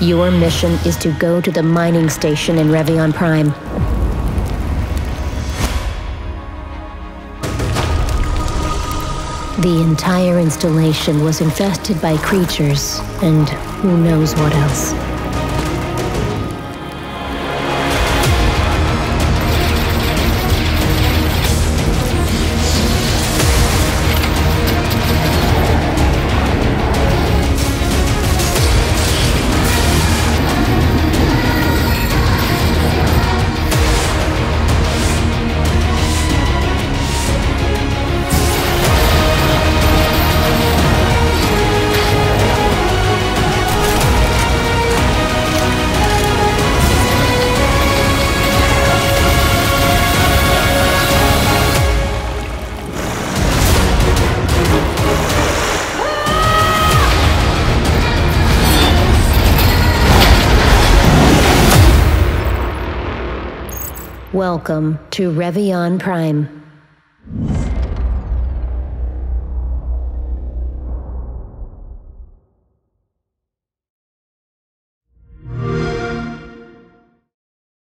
Your mission is to go to the mining station in Revion Prime. The entire installation was infested by creatures, and who knows what else. Welcome to Revion Prime.